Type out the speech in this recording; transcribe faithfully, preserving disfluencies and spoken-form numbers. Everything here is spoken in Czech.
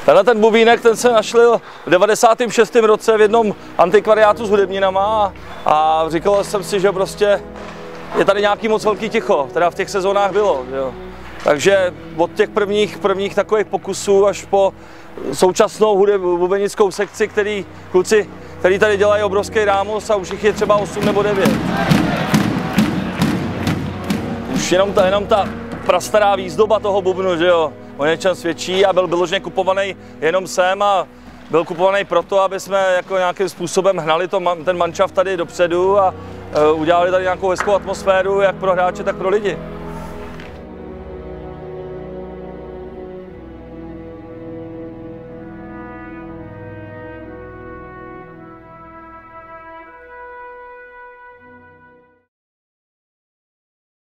Tenhle ten bubínek, ten se našel v devadesátém šestém roce v jednom antikvariátu s hudebninama a říkal jsem si, že prostě je tady nějaký moc velký ticho, teda v těch sezónách bylo. Jo. Takže od těch prvních, prvních takových pokusů až po současnou bubenickou sekci, který kluci, který tady dělají obrovský rámus a už jich je třeba osm nebo devět. Už jenom ta, jenom ta prastará výzdoba toho bubnu, že jo, o něčem svědčí a byl vyloženě kupovaný jenom sem a byl kupovaný proto, aby jsme jako nějakým způsobem hnali to, ten manšaft tady dopředu a uh, udělali tady nějakou hezkou atmosféru jak pro hráče, tak pro lidi.